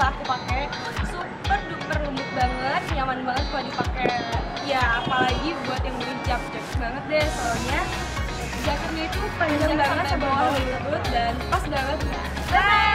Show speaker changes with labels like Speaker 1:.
Speaker 1: aku pakai, super duper lembut banget, nyaman banget kalau dipakai. Ya apalagi buat yang berhijab, cocok banget deh soalnya jaketnya itu panjang banget sampai bawah lutut dan pas banget. Bye.